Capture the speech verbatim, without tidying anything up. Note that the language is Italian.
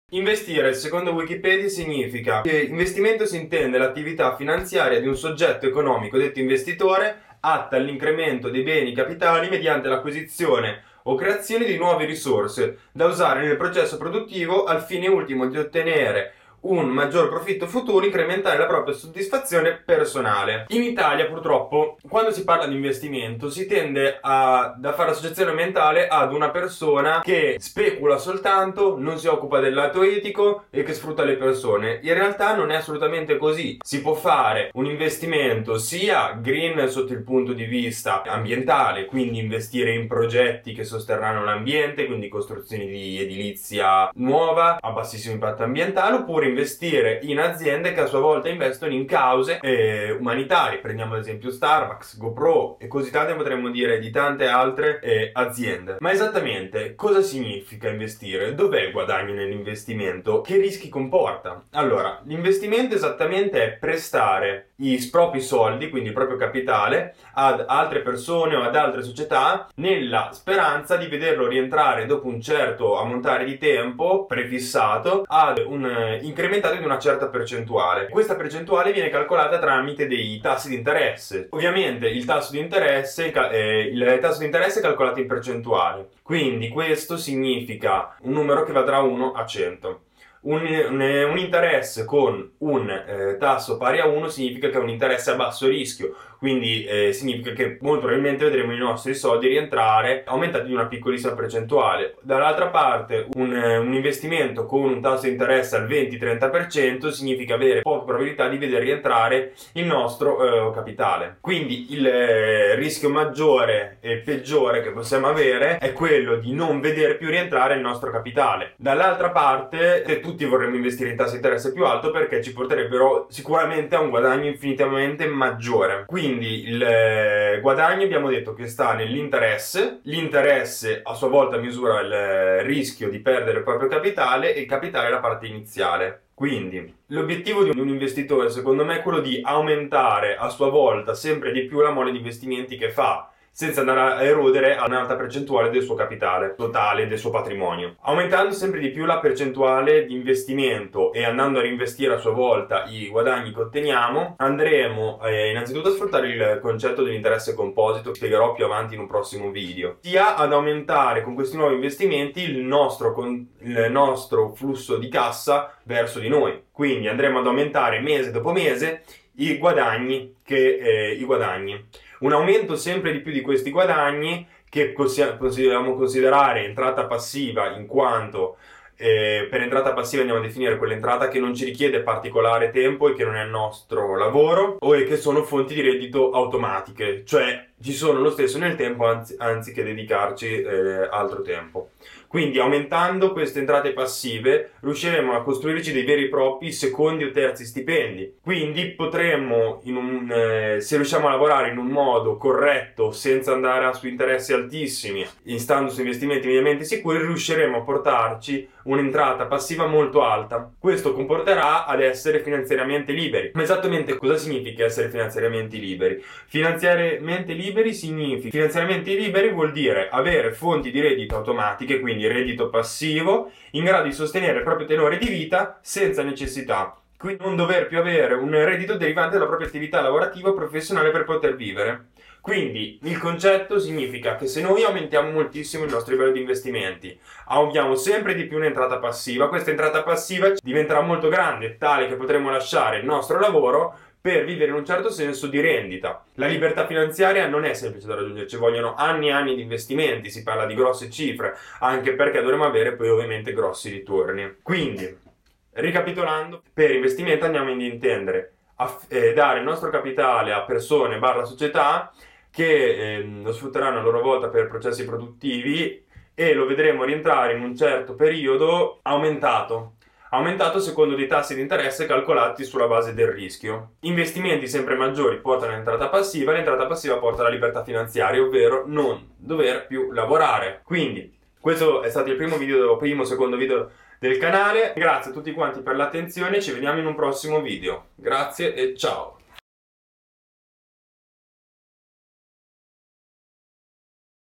Investire, secondo Wikipedia, significa che investimento si intende l'attività finanziaria di un soggetto economico, detto investitore, atta all'incremento dei beni capitali mediante l'acquisizione o creazione di nuove risorse da usare nel processo produttivo al fine ultimo di ottenere un maggior profitto futuro, incrementare la propria soddisfazione personale. In Italia, purtroppo, quando si parla di investimento si tende a da fare associazione mentale ad una persona che specula soltanto, non si occupa del lato etico e che sfrutta le persone. In realtà non è assolutamente così. Si può fare un investimento sia green sotto il punto di vista ambientale, quindi investire in progetti che sosterranno l'ambiente, quindi costruzioni di edilizia nuova a bassissimo impatto ambientale, oppure investire in aziende che a sua volta investono in cause eh, umanitarie. Prendiamo ad esempio Starbucks, GoPro e così tante, potremmo dire di tante altre eh, aziende. Ma esattamente cosa significa investire? Dov'è il guadagno nell'investimento? Che rischi comporta? Allora, l'investimento esattamente è prestare i propri soldi, quindi il proprio capitale, ad altre persone o ad altre società nella speranza di vederlo rientrare dopo un certo ammontare di tempo prefissato ad un incremento incrementato di una certa percentuale. Questa percentuale viene calcolata tramite dei tassi di interesse. Ovviamente il tasso di interesse, eh, il tasso di interesse è calcolato in percentuale, quindi questo significa un numero che va tra uno a cento. Un, un, un interesse con un eh, tasso pari a uno significa che è un interesse a basso rischio, quindi eh, significa che molto probabilmente vedremo i nostri soldi rientrare aumentati di una piccolissima percentuale. Dall'altra parte un, un investimento con un tasso di interesse al venti trenta per cento significa avere poche probabilità di vedere rientrare il nostro eh, capitale. Quindi il eh, rischio maggiore e peggiore che possiamo avere è quello di non vedere più rientrare il nostro capitale. Dall'altra parte tutti vorremmo investire in tassi di interesse più alto perché ci porterebbero sicuramente a un guadagno infinitamente maggiore. Quindi il eh, guadagno abbiamo detto che sta nell'interesse, l'interesse a sua volta misura il rischio di perdere il proprio capitale e il capitale è la parte iniziale. Quindi l'obiettivo di un investitore secondo me è quello di aumentare a sua volta sempre di più la mole di investimenti che fa, senza andare a erodere a un'alta percentuale del suo capitale totale, del suo patrimonio. Aumentando sempre di più la percentuale di investimento e andando a reinvestire a sua volta i guadagni che otteniamo, andremo eh, innanzitutto a sfruttare il concetto dell'interesse composito, che spiegherò più avanti in un prossimo video, sia ad aumentare con questi nuovi investimenti il nostro, il nostro flusso di cassa verso di noi. Quindi andremo ad aumentare mese dopo mese i guadagni che eh, i guadagni. Un aumento sempre di più di questi guadagni che possiamo considerare entrata passiva, in quanto eh, per entrata passiva andiamo a definire quell'entrata che non ci richiede particolare tempo e che non è il nostro lavoro, o che sono fonti di reddito automatiche, cioè ci sono lo stesso nel tempo anzi, anziché dedicarci eh, altro tempo. Quindi aumentando queste entrate passive riusciremo a costruirci dei veri e propri secondi o terzi stipendi. Quindi potremmo, in un, eh, se riusciamo a lavorare in un modo corretto, senza andare a, su interessi altissimi, stando su investimenti mediamente sicuri, riusciremo a portarci un'entrata passiva molto alta. Questo comporterà ad essere finanziariamente liberi. Ma esattamente cosa significa essere finanziariamente liberi? Finanziariamente liberi significa finanziariamente liberi vuol dire avere fonti di reddito automatiche, quindi reddito passivo, in grado di sostenere il proprio tenore di vita senza necessità. Quindi non dover più avere un reddito derivante dalla propria attività lavorativa o professionale per poter vivere. Quindi il concetto significa che se noi aumentiamo moltissimo il nostro livello di investimenti, abbiamo sempre di più un'entrata passiva, questa entrata passiva diventerà molto grande, tale che potremo lasciare il nostro lavoro per vivere in un certo senso di rendita. La libertà finanziaria non è semplice da raggiungere, ci vogliono anni e anni di investimenti, si parla di grosse cifre, anche perché dovremo avere poi ovviamente grossi ritorni. Quindi, ricapitolando, per investimento andiamo ad intendere a, eh, dare il nostro capitale a persone barra società che eh, lo sfrutteranno a loro volta per processi produttivi e lo vedremo rientrare in un certo periodo aumentato. aumentato secondo dei tassi di interesse calcolati sulla base del rischio. Investimenti sempre maggiori portano all'entrata passiva, l'entrata passiva porta alla libertà finanziaria, ovvero non dover più lavorare. Quindi, questo è stato il primo video, primo secondo video del canale. Grazie a tutti quanti per l'attenzione, ci vediamo in un prossimo video. Grazie e ciao!